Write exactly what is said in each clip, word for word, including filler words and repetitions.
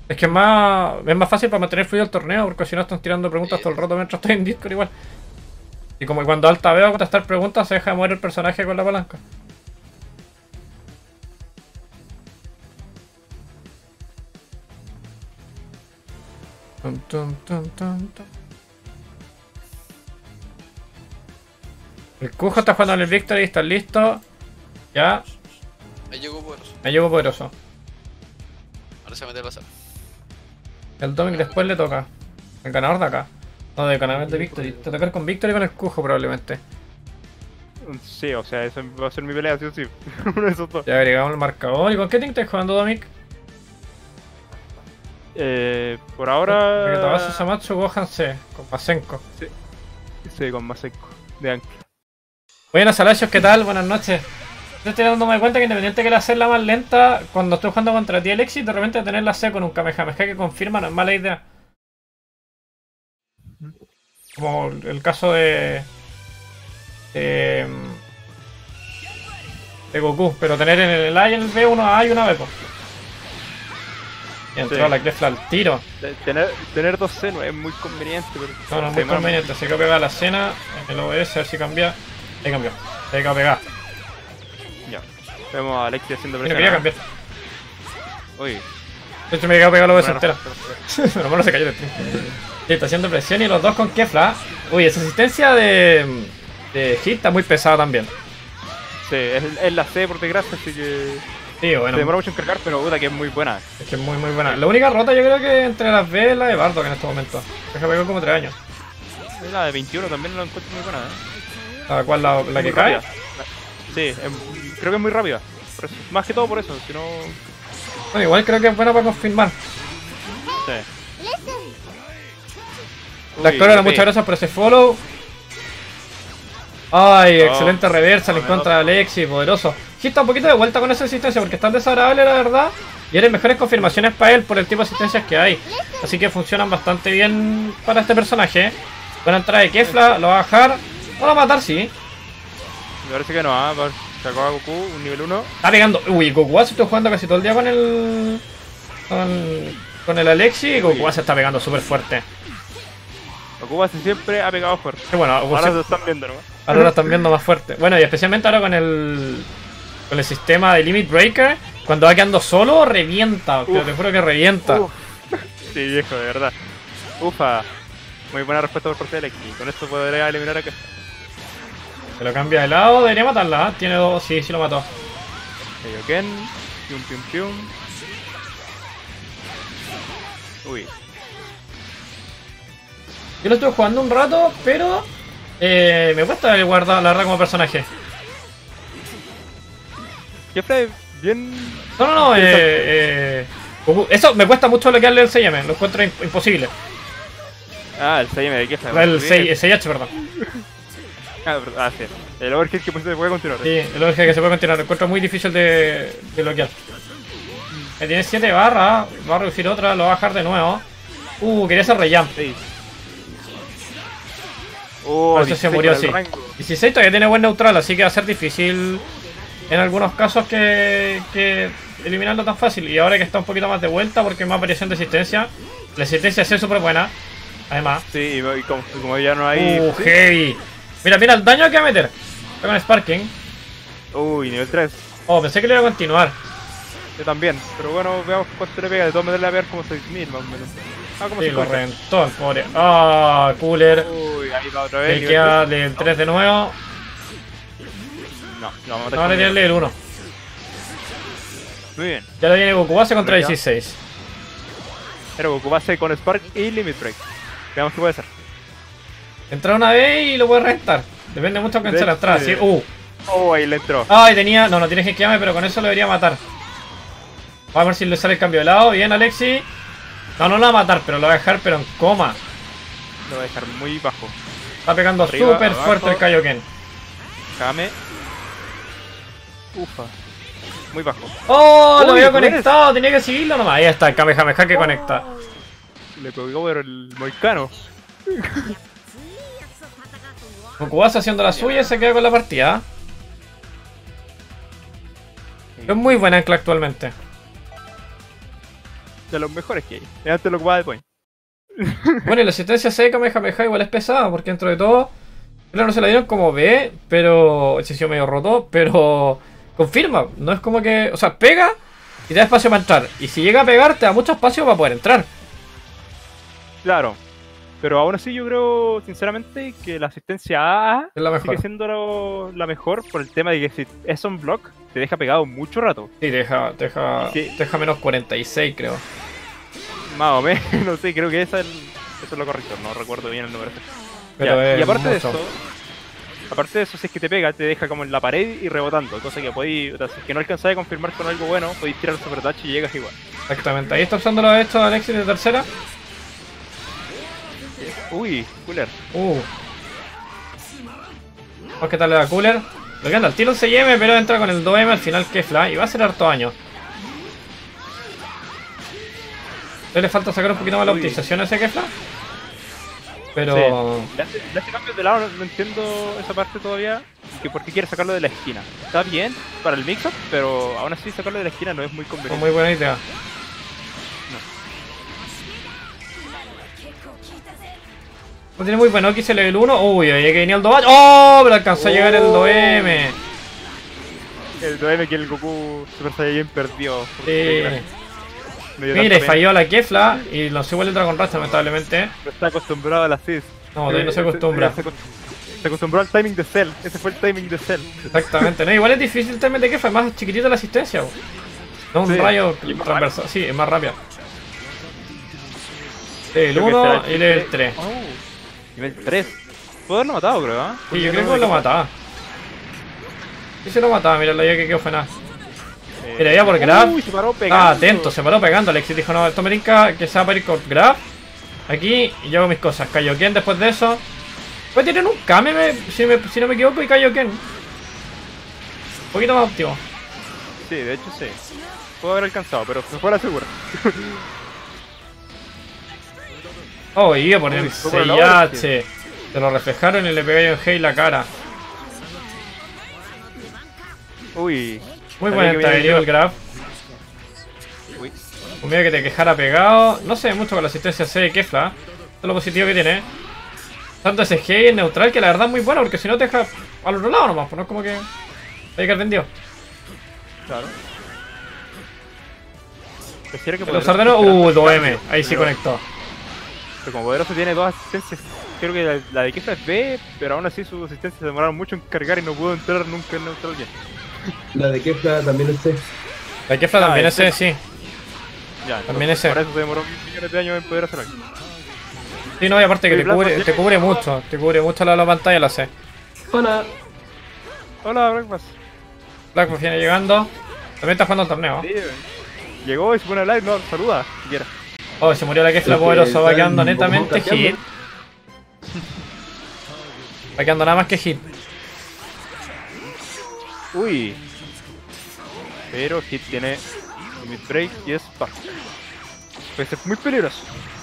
Es que es más, es más fácil para mantener fluido el torneo, porque si no están tirando preguntas Sí, todo el sí, rato mientras estoy en Discord igual. Y como cuando alta veo contestar preguntas, se deja de mover el personaje con la palanca. Tum, tum, tum, tum, tum. El Cujo está jugando en el Victory, está listo. Ya, ahí llegó poderoso. me llevo poderoso. Ahora se va a meter la sala. El Dominic después le toca. El ganador de acá. No, del ganador de Victory. Te tocar con Victory y con el Cujo probablemente. Sí, o sea, esa va a ser mi pelea, sí o sí. Uno de esos dos. Ya agregamos el marcador. ¿Y con qué team estás jugando, Dominic? Eh, por Vegeta Base, ahora. Samatsu, Gohan C. Con Masenko. Sí, sí, con Masenko. De Ankh. Buenas, Salachos, ¿qué tal? Buenas noches. Yo estoy dándome cuenta que independiente que la C es la más lenta, cuando estoy jugando contra ti, Alexis, de repente tener la C con un Kamehameha que confirma no es mala idea. Como el caso de... de, de Goku, pero tener en el A y en el B uno A y una B, pues. Y entró Sí. la Clefla al tiro. De- Tener, tener dos C no es muy conveniente, pero. No, no es muy Sí, mano. conveniente, así que pegar la cena en el O B S, a ver si cambia. Ahí cambió. Ahí quedó pegada. Ya. Vemos a Alexi haciendo No presión. quería ¿ah? cambiar. Uy. De hecho me quedó pegado la O B S Buena entera. respuesta. Pero malo se cayó el stream. Sí, está haciendo presión y los dos con Kefla. Uy, esa asistencia de, de hit está muy pesada también. Sí, es, es la C por desgracia, así que. Sí, Se bueno, demora mucho en cargar, pero puta que es muy buena. es que es muy muy buena. La única rota yo creo que entre las B es la de Bardock en este momento. Deja pegó como tres años. La de veintiuno también la encuentro muy buena, ¿eh? ¿La cual la, la Muy que cae? rápida. Sí, es- creo que es muy rápida. Por eso- más que todo por eso, si no. Bueno, igual creo que es buena para confirmar. Sí. La Uy, actora, P. muchas gracias por ese follow. Ay, Oh, excelente reversal en contra de Alexi, poderoso. Sí, está un poquito de vuelta con esa asistencia porque es tan desagradable, la verdad. Y eres mejores confirmaciones para él por el tipo de asistencias que hay. Así que funcionan bastante bien para este personaje. Buena entrada de Kefla, lo va a bajar. No lo va a matar, sí. Me parece que no, ¿ah? Va- Sacó a Goku, un nivel uno. Está pegando. Uy, Goku se está jugando casi todo el día con el. Con, con el Alexi. Y Goku se está pegando súper fuerte. Goku hace siempre ha pegado fuerte. Y bueno, Goku Ahora se- se están viendo, ¿no? ahora lo están viendo más fuerte. Bueno, y especialmente ahora con el. Con el sistema de Limit Breaker. Cuando va quedando solo, revienta. Pero Uf. te juro que revienta. Uf. Sí, viejo, de verdad. Ufa. Muy buena respuesta por parte de Alexi. Con esto podría eliminar a que. Se lo cambia de lado, debería matarla. ¿eh? Tiene dos. Sí, sí lo mató. Kaioken. Pium, pium, pium. Uy. Yo lo estuve jugando un rato, pero. Eh, me cuesta el guardar la verdad como personaje. Jeffrey, bien. No, no, no. Eh, eh, Goku- eso me cuesta mucho bloquearle el seis eme. Lo encuentro imp- imposible. Ah, el seis eme de Jeffrey. El seis, el seis H, perdón. Ah, pero- ah, sí. El overkill que pues, se puede continuar. Sí, el overhead que se puede continuar. Lo encuentro muy difícil de, de bloquear. Que tiene siete barras. Va a reducir otra, lo va a bajar de nuevo. Uh, quería hacer rejump. Sí. Oh, Por eso se dieciséis murió con así. el rango. dieciséis todavía tiene buen neutral, así que va a ser difícil en algunos casos que, que eliminarlo tan fácil. Y ahora que está un poquito más de vuelta porque más variación de asistencia. La asistencia es súper buena. Además. Sí, y, y como, como ya no hay. Uh, sí. heavy. Mira, mira el daño que va a meter. Está con Sparking. Uy, nivel tres. Oh, pensé que le iba a continuar. Yo también. Pero bueno, veamos cuánto le pega. De todas maneras le va a pegar como seis mil más o menos. Ah, como Sí, lo cincuenta. reventó el pobre. Ah, Cooler. Uy, ahí va otra vez. Le nivel queda tres. del tres de nuevo. No, no, vamos a matar No, le con tiene nivel. el uno. Muy bien. Ya lo tiene Goku base contra Ya. dieciséis. Pero Goku base con Spark y Limit Break. Veamos qué puede hacer. Entra una vez y lo puede reventar. Depende mucho de quién De se la entrada. hecho, Sí, uh. Oh, ahí le entró. Ay, tenía. No, no tiene que quedarme, pero con eso lo debería matar. Vamos a ver si le sale el cambio de lado. Bien, Alexi. No, no lo va a matar, pero lo va a dejar, pero en coma. Lo va a dejar muy bajo. Está pegando Arriba, súper abajo. fuerte el Kaioken. Kame. Ufa. Muy bajo. ¡Oh! Uy, Lo había ¿tú eres? conectado, tenía que seguirlo nomás. Ahí está el Kamehameha que conecta. Le pegó pero el moicano. Goku haciendo la suya y se queda con la partida. Es muy buena ancla actualmente. de los mejores que hay. Y antes lo ocupaba de point. Bueno, y la asistencia C de Kamehameha igual es pesada, porque dentro de todo, claro, no se la dieron como B, pero. Ese sí medio roto, pero. Confirma, no es como que. O sea, pega y te da espacio para entrar. Y si llega a pegar, te da mucho espacio para poder entrar. Claro. Pero aún así yo creo, sinceramente, que la asistencia A Es la mejor. sigue siendo lo- la mejor por el tema de que si es on block, te deja pegado mucho rato. Sí, te deja, te deja, Sí. te deja menos cuarenta y seis, creo. Más o menos, no sé, creo que esa es el- eso es lo correcto, no recuerdo bien el número. Pero Ya, es y aparte de mucho. eso, aparte de eso, si es que te pega, te deja como en la pared y rebotando, cosa que podéis, o sea, si es que no alcanzáis a confirmar con algo bueno, podéis tirar el super touch y llegas igual. Exactamente. Ahí está usando lo hecho Alexis de tercera. Uy, cooler. Uh. Vamos que tal le da cooler. Lo que anda, el tiro un C M, pero entra con el dos M al final Kefla y va a ser harto daño. Le falta sacar un poquito más la Uy. optimización a ese Kefla. Pero. Sí. Le hace, le hace cambios de lado, no, no entiendo esa parte todavía. Que por qué quiere sacarlo de la esquina. Está bien para el mix-up, pero aún así sacarlo de la esquina no es muy Fue conveniente. muy buena idea. No tiene muy buen Oki ese level uno. Uy, ahí que venía el dos. ¡Oh! Pero alcanzó a llegar el dos M. El dos M que el Goku Super Saiyan perdió. Sí. Me dio Mira, y tanta pena. falló a la Kefla y lo igual el Dragon Rush lamentablemente. No está acostumbrado a la Cis. No, todavía no se acostumbra. Se, acost- se acostumbró al timing de Cell. Ese fue el timing de Cell. Exactamente, no, igual es difícil el tema de Kefla, es más chiquitita la asistencia. Bo. No un Sí, rayo y más transversal, sí, es más rápida. El Creo que uno será y el triple- tres. Oh, nivel tres. Puedo haberlo matado, creo, ¿ah? Sí, yo creo que lo mataba. Sí, se lo mataba, mira la idea que quedó fue nada. Eh, Mira, ya por grab. Uy, se paró pegando. Ah, atento, se paró pegando. Alexis dijo, no, esto me brinca que se va a pedir con grab. Aquí y yo hago mis cosas. Kaioken después de eso. Puede tener un Kame, me- si, me- si no me equivoco, y Kaioken. Un poquito más óptimo. Sí, de hecho sí. Puedo haber alcanzado, pero se fue a la segura. Oh, iba por el Uy, fue por el C H. Se lo reflejaron y le pegué en Hei la cara. Uy. Muy Sabía buen que venía estadio el grab. Uy. Un medio que te quejara pegado. No sé mucho con la asistencia C de Kefla. Esto es lo positivo que tiene. Tanto ese G es neutral que la verdad es muy bueno porque si no te deja al otro lado nomás. Pues no es como que. Hay que haber vendido. Claro. Quisiera que El usar de nuevo. Uh, dos M. Ahí sí Pero- conectó. Pero como Poderoso tiene dos asistencias, creo que la, la de Kefla es B, pero aún así sus asistencias se demoraron mucho en cargar y no pudo entrar nunca en neutral bien. La de Kefla también es C. La Kefla Ah, también es ese. C, sí. Ya, También entonces, ese. Por eso se demoró mil millones de años en poder hacer algo. Sí, no, y aparte que Sí, te Blanco, cubre, sí. te cubre mucho. Te cubre mucho la, la pantalla la C. Hola. Hola, Breakfast. Black viene llegando. También está jugando el torneo. Sí, llegó y se pone a live, no, saluda, si quiera. Oh, se murió la Kefla Es que poderoso. Va están quedando como netamente cambiando. hit. Va quedando nada más que hit. Uy. Pero Hit tiene Mid Break y es Spark. Puede ser muy peligroso.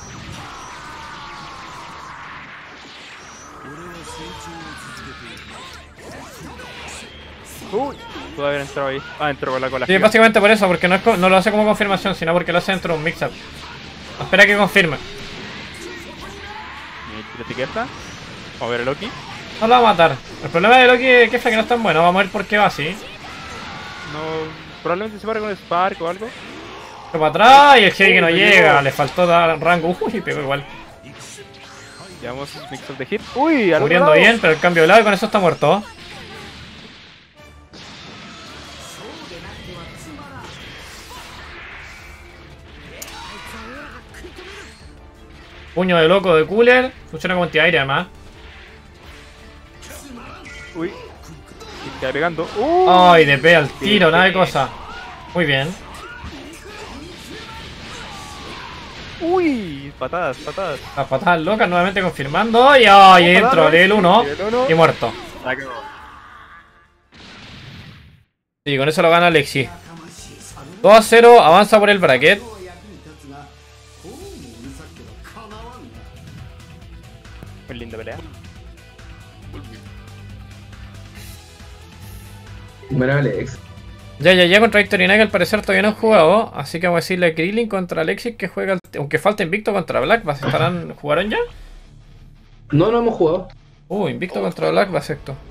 Uy, pudo haber entrado ahí. Ah, entró con la cola. Sí, gigante. básicamente por eso, porque no, es co- no lo hace como confirmación, sino porque lo hace dentro de un mix-up. Espera que confirme. Y la etiqueta. Vamos a ver el Loki. No lo va a matar. El problema de Loki es que es que no es tan bueno. Vamos a ver por qué va así. No, probablemente se pare con Spark o algo. Pero para atrás y el Heavy que no Uy, llega. llegó. Le faltó dar rango. Uy, y pegó igual. Llevamos Mix of the Hit. Uy, al otro Cubriendo lado. bien, pero el cambio de lado y con eso está muerto. Puño de loco de cooler. Funciona como antiaire además. Uy. Y queda pegando. Uy. Ay, de P al tiro, nada de cosa. Muy bien. Uy, patadas, patadas. Las patadas locas nuevamente confirmando. Y ay, Patadas, entro, level uno. nivel uno. Y muerto. La cagó. Sí, con eso lo gana Alexis. dos a cero, avanza por el bracket. Muy linda pelea. Bueno, Alex. Ya, ya, ya contra Victory Knight al parecer todavía no han jugado. Así que vamos a decirle a Krillin contra Alexis que juega. el- Aunque falta Invicto contra Black Bass. ¿Estarán, ¿Jugaron ya? No, no hemos jugado. Uh, Invicto contra Black Bass, esto.